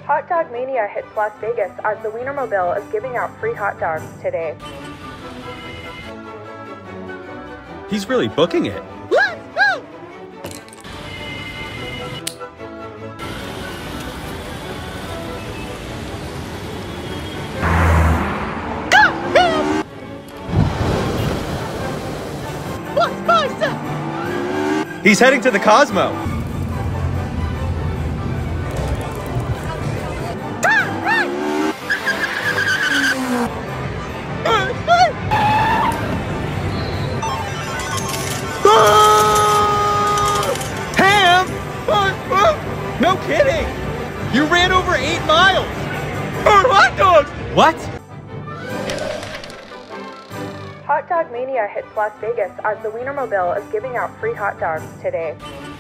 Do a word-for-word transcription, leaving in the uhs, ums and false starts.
Hot Dog Mania hits Las Vegas as the Wienermobile is giving out free hot dogs today. He's really booking it. Let's go! Got him! What's bicep? He's heading to the Cosmo. No kidding! You ran over eight miles! For hot dogs! What? Hot Dog Mania hits Las Vegas as the Wienermobile is giving out free hot dogs today.